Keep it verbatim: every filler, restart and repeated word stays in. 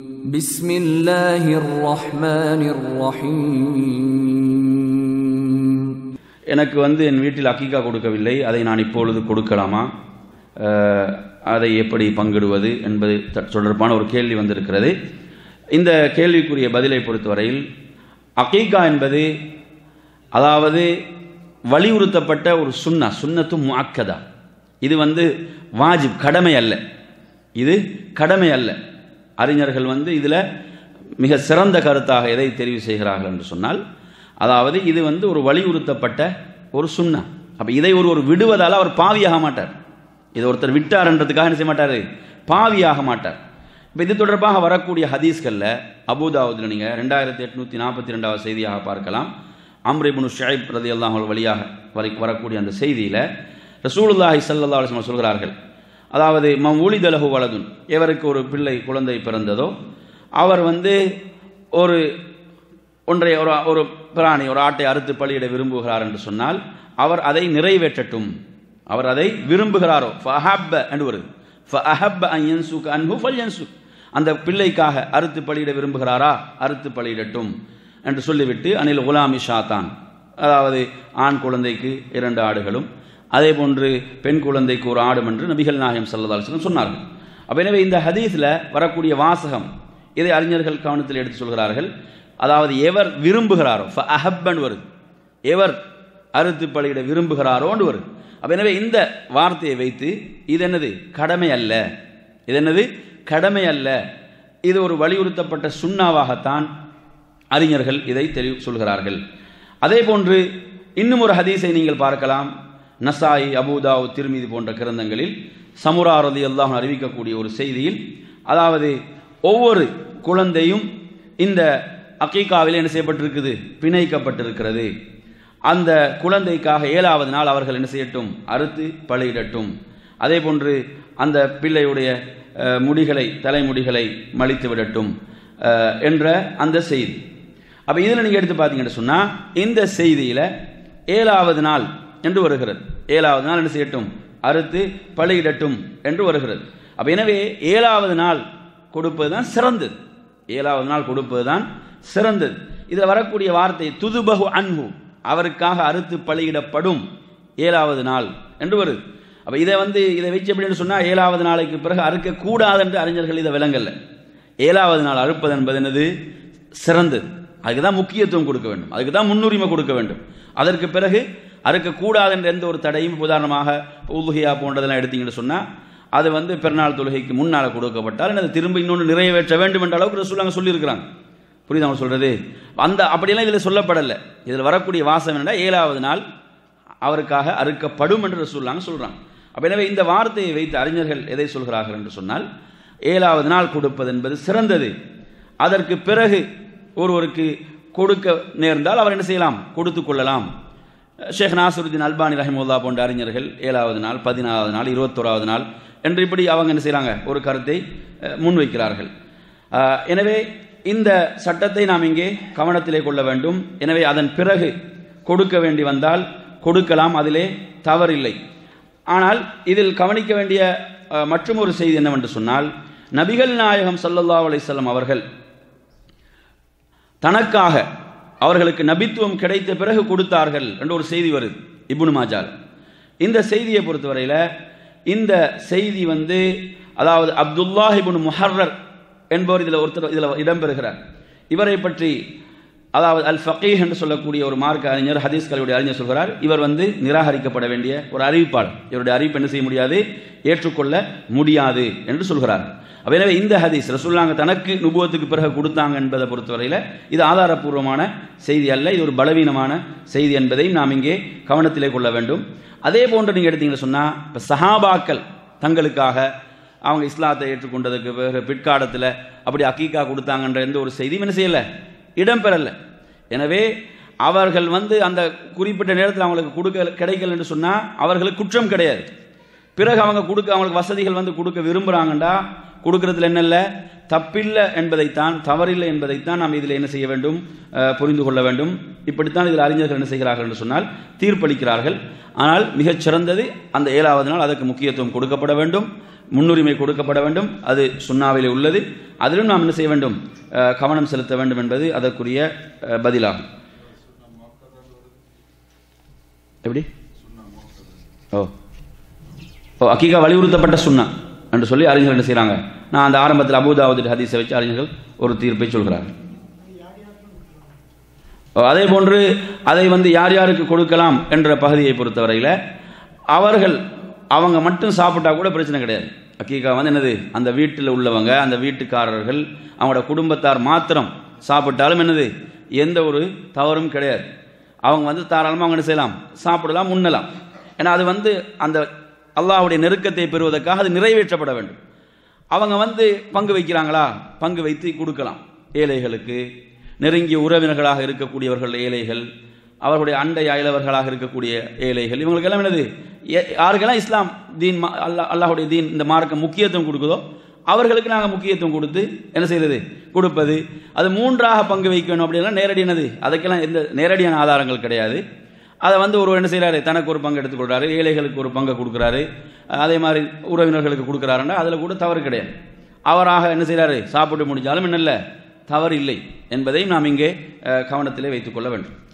பிஸ்மில்லாஹிர் ரஹ்மானிர் ரஹீம். எனக்கு வந்து என் வீட்டில் அக்கீகா கொடுக்கவில்லை, அதை நான் இப்பொழுது கொடுக்கலாமா, அதை எப்படி பங்கிடுவது என்பது தொடர்பான ஒரு கேள்வி வந்திருக்கிறது. இந்த கேள்விக்குரிய பதிலை பொறுத்தவரையில் அக்கீகா என்பது அதாவது வலியுறுத்தப்பட்ட ஒரு சுன்னா, சுன்னத்து முஅக்கதா. இது வந்து வாஜிப், கடமை அல்ல. இது கடமை அல்ல. அறிஞர்கள் வந்து இதில் மிக சிறந்த கருத்தாக எதை தெரிவு செய்கிறார்கள் என்று சொன்னால், அதாவது இது வந்து ஒரு வலியுறுத்தப்பட்ட ஒரு சுன்னா. அப்போ இதை ஒரு ஒரு விடுவதால் அவர் பாவியாக மாட்டார். இதை ஒருத்தர் விட்டார் என்றதுக்காக என்ன செய்ய மாட்டார், பாவியாக மாட்டார். இப்போ இது தொடர்பாக வரக்கூடிய ஹதீஸ்களில் அபூதாவுதில் நீங்கள் ரெண்டாயிரத்தி எட்நூற்றி நாற்பத்தி ரெண்டாவது செய்தியாக பார்க்கலாம். அம்ர் இப்னு ஷுஐப் ரலியல்லாஹு அன்ஹு வழியாக வரக்கூடிய அந்த செய்தியில் ரசூலுல்லாஹி ஸல்லல்லாஹு அலைஹி வஸல்லம் சொல்கிறார்கள், அதாவது மம் உலித லஹு வலதுன், எவருக்கு ஒரு பிள்ளை குழந்தை பிறந்ததோ அவர் வந்து ஒரு ஒன்றை ஒரு ஒரு பிராணி ஒரு ஆட்டை அறுத்து பலியிட விரும்புகிறார் என்று சொன்னால் அவர் அதை நிறைவேற்றட்டும். அவர் அதை விரும்புகிறாரோ ஃபஹப்ப என்று வருது, ஃபஹப்ப அன் யன்சுக அன்ஹு ஃபல்யன்சுக், அந்த பிள்ளைக்காக அறுத்து பலியிட விரும்புகிறாரா, அறுத்து பலியிடட்டும் என்று சொல்லிவிட்டு அனில் குலாமி ஷாத்தான், அதாவது ஆண் குழந்தைக்கு இரண்டு ஆடுகளும் அதே போன்று பெண் குழந்தைக்கு ஒரு ஆடும் என்று நபிகள் நாயகம் ஸல்லல்லாஹு அலைஹி வஸல்லம் சொன்னார்கள். அப்போ எனவே இந்த ஹதீஸில் வரக்கூடிய வாசகம் இதை அறிஞர்கள் கவனத்தில் எடுத்து சொல்கிறார்கள். அதாவது எவர் விரும்புகிறாரோ ஃபஅஹப்பன் வருது, எவர் அறுத்து பலியிட விரும்புகிறாரோன்னு வருது. அப்போ எனவே இந்த வார்த்தையை வைத்து இது என்னது, கடமை அல்ல, இது என்னது, கடமை அல்ல, இது ஒரு வலியுறுத்தப்பட்ட சுன்னாவாகத்தான் அறிஞர்கள் இதை தெளிவு சொல்கிறார்கள். அதே போன்று இன்னும் ஒரு ஹதீஸை நீங்கள் பார்க்கலாம். நசாயி, அபூதாவு, திர்மிதி போன்ற கிரந்தங்களில் சமுரா ரலியல்லாஹு அன்ஹு அறிவிக்கக்கூடிய ஒரு செய்தியில், அதாவது ஒவ்வொரு குழந்தையும் இந்த அக்கீகாவில் என்ன செய்யப்பட்டிருக்குது, பிணைக்கப்பட்டிருக்கிறது. அந்த குழந்தைக்காக ஏழாவது நாள் அவர்கள் என்ன செய்யட்டும், அறுத்து பலியிடட்டும். அதே போன்று அந்த பிள்ளையுடைய முடிகளை, தலைமுடிகளை மலித்து விடட்டும் என்ற அந்த செய்தி. அப்போ இதில் நீங்கள் எடுத்து பார்த்தீங்கன்னு சொன்னால் இந்த செய்தியில் ஏழாவது நாள் என்று வருகிறது. ஏழாவது நாள் என்ன செய்யட்டும், அறுத்து பலியிடட்டும் என்று வருகிறது. அப்போ எனவே ஏழாவது நாள் கொடுப்பது தான் சிறந்தது, ஏழாவது நாள் கொடுப்பது தான் சிறந்தது. இதில் வரக்கூடிய வார்த்தை துதுபஹு அன்ஹு, அவருக்காக அறுத்து பலியிடப்படும் ஏழாவது நாள் என்று வருது. அப்போ இதை வந்து இதை வச்சு எப்படின்னு சொன்னால் ஏழாவது நாளைக்கு பிறகு அறுக்கக்கூடாது என்று அறிஞர்கள் இதை விளங்கல்ல. ஏழாவது நாள் அறுப்பது என்பது என்னது, சிறந்தது. அதுக்கு தான் முக்கியத்துவம் கொடுக்க வேண்டும், அதுக்கு தான் முன்னுரிமை கொடுக்க வேண்டும். அதற்கு பிறகு அறுக்கக்கூடாது என்ற எந்த ஒரு தடையும், உதாரணமாக உலுஹியா போன்றதெல்லாம் எடுத்தீங்கன்னு சொன்னால் அது வந்து பெருநாள் தொழுகைக்கு முன்னால் கொடுக்கப்பட்டால் அதை திரும்ப இன்னொன்று நிறைவேற்ற வேண்டும் என்ற அளவுக்கு ரசூலுல்லாஹ் சொல்லியிருக்கிறாங்க. புரியுது அவங்க சொல்கிறது? அந்த அப்படியெல்லாம் இதில் சொல்லப்படலை. இதில் வரக்கூடிய வாசம் என்னென்னா ஏழாவது நாள் அவருக்காக அறுக்கப்படும் என்று ரசூலுல்லாஹ் சொல்கிறாங்க. அப்போ எனவே இந்த வார்த்தையை வைத்து அறிஞர்கள் எதை சொல்கிறார்கள் என்று சொன்னால், ஏழாவது நாள் கொடுப்பது என்பது சிறந்தது. அதற்கு பிறகு ஒருவருக்கு கொடுக்க நேர்ந்தால் அவர் என்ன செய்யலாம், கொடுத்து கொள்ளலாம். ஷேக் நாசருதீன் அல்பானி ரஹிமஹுல்லாஹ் போன்ற அறிஞர்கள் ஏழாவது நாள், பதினாறாவது நாள், இருபத்தோராவது நாள் என்று இப்படி அவங்க என்ன செய்கிறாங்க, ஒரு கருத்தை முன்வைக்கிறார்கள். எனவே இந்த சட்டத்தை நாம் இங்கே கவனத்திலே கொள்ள வேண்டும். எனவே அதன் பிறகு கொடுக்க வேண்டி வந்தால் கொடுக்கலாம், அதிலே தவறில்லை. ஆனால் இதில் கவனிக்க வேண்டிய மற்றும் ஒரு செய்தி என்னவென்று சொன்னால், நபிகள் நாயகம் ஸல்லல்லாஹு அலைஹி வஸல்லம் அவர்கள் தனக்காக அவர்களுக்கு நபித்துவம் கிடைத்த பிறகு கொடுத்தார்கள் என்ற ஒரு செய்தி வருது இப்னு மாஜால். இந்த செய்தியை பொறுத்தவரையில் இந்த செய்தி வந்து அதாவது அப்துல்லாஹ் இப்னு முஹர்ரர் என்பவர் இதில் ஒருத்தர் இதில் இடம்பெறுகிறார். இவரை பற்றி அதாவது அல் ஃபகீஹ் என்று சொல்லக்கூடிய ஒரு மார்க்க அறிஞர், ஹதீஸ் கல்வியுடைய அறிஞர் சொல்கிறார், இவர் வந்து நிராகரிக்கப்பட வேண்டிய ஒரு அறிவிப்பாளர், இவருடைய அறிவிப்பு என்ன செய்ய முடியாது, ஏற்றுக்கொள்ள முடியாது என்று சொல்கிறார். அப்போ எனவே இந்த ஹதீஸ் ரசூலுல்லாஹ் தனக்கு நுபுவத்துக்கு பிறகு கொடுத்தாங்க என்பதை பொறுத்தவரையில் இது ஆதாரப்பூர்வமான செய்தி அல்ல, இது ஒரு பலவீனமான செய்தி என்பதையும் நாம் இங்கே கவனத்திலே கொள்ள வேண்டும். அதே போன்று நீங்கள் எடுத்தீங்கன்னு சொன்னால், இப்போ சஹாபாக்கள் தங்களுக்காக அவங்க இஸ்லாத்தை ஏற்றுக்கொண்டதுக்கு பிறகு பிற்காலத்தில் அப்படி அக்கீகா கொடுத்தாங்கன்ற எந்த ஒரு செய்தியும் என்ன செய்யலை, இடம்பெறலை. எனவே அவர்கள் வந்து அந்த குறிப்பிட்ட நேரத்தில் அவங்களுக்கு கொடுக்க கிடைக்கல என்று சொன்னால் அவர்களுக்கு குற்றம் கிடையாது. பிறகு அவங்க கொடுக்க அவங்களுக்கு வசதிகள் வந்து கொடுக்க விரும்புகிறாங்கண்டா கொடுக்கறதுல என்ன இல்லை, தப்பில்லை என்பதைத்தான், தவறில்லை என்பதைத்தான் நாம் இதில் என்ன செய்ய வேண்டும், புரிந்து கொள்ள வேண்டும். இப்படித்தான் இதில் அறிஞர்கள் என்ன செய்கிறார்கள் என்று சொன்னால் தீர்ப்பளிக்கிறார்கள். ஆனால் மிகச் சிறந்தது அந்த ஏழாவது நாள், அதற்கு முக்கியத்துவம் கொடுக்கப்பட வேண்டும், முன்னுரிமை கொடுக்கப்பட வேண்டும். அது சுன்னாவிலே உள்ளது. அதிலும் நாம் என்ன செய்ய வேண்டும், கவனம் செலுத்த வேண்டும் என்பது அதற்குரிய பதிலாகும். எப்படி ஓ ஓ அக்கீகா வலியுறுத்தப்பட்ட சுன்னா என்று சொல்லி அறிஞர்கள் என்ன செய்கிறாங்க, நான் அந்த ஆரம்பத்தில் அபூதாவுது ஹதீஸை வச்சு அறிஞர்கள் ஒரு தீர்ப்பை சொல்கிறார்கள். அதே போன்று அதை வந்து யார் யாருக்கு கொடுக்கலாம் என்ற பகுதியை பொறுத்தவரையில் அவர்கள் அவங்க மட்டும் சாப்பிட்டா கூட பிரச்சனை கிடையாது. அக்கீகா வந்து என்னது, அந்த வீட்டில் உள்ளவங்க, அந்த வீட்டுக்காரர்கள், அவங்களோட குடும்பத்தார் மாத்திரம் சாப்பிட்டாலும் என்னது, எந்த ஒரு தவறும் கிடையாது. அவங்க வந்து தாராளமாக அவங்க என்ன செய்யலாம், சாப்பிடலாம், உண்ணலாம். ஏன்னா அது வந்து அந்த அல்லாஹ்வுடைய நெருக்கத்தை பெறுவதற்காக அது நிறைவேற்றப்பட வேண்டும். அவங்க வந்து பங்கு வைக்கிறாங்களா, பங்கு வைத்து கொடுக்கலாம். ஏழைகளுக்கு, நெருங்கிய உறவினர்களாக இருக்கக்கூடியவர்கள் ஏழைகள், அவர்களுடைய அண்டை அயலவர்களாக இருக்கக்கூடிய ஏழைகள், இவங்களுக்கெல்லாம் என்னது, யாருக்கெல்லாம் இஸ்லாம் தீன் அல்லா அல்லாஹுடைய தீன் இந்த மார்க்கம் முக்கியத்துவம் கொடுக்குதோ அவர்களுக்கு நாங்கள் முக்கியத்துவம் கொடுத்து என்ன செய்கிறது, கொடுப்பது. அது மூன்றாக பங்கு வைக்கணும் அப்படின்னா நேரடி என்னது, அதுக்கெல்லாம் எந்த நேரடியான ஆதாரங்கள் கிடையாது. அதை வந்து ஒருவர் என்ன செய்கிறாரு, தனக்கு ஒரு பங்கு எடுத்துக்கொள்கிறாரு, ஏழைகளுக்கு ஒரு பங்கை கொடுக்குறாரு, அதே மாதிரி உறவினர்களுக்கு கொடுக்குறாருன்னா அதில் கூட தவறு கிடையாது. அவராக என்ன செய்கிறாரு, சாப்பிட்டு முடிஞ்சாலும் என்ன இல்லை, தவறு இல்லை என்பதையும் நாம் இங்கே கவனத்திலே வைத்துக்கொள்ள வேண்டும்.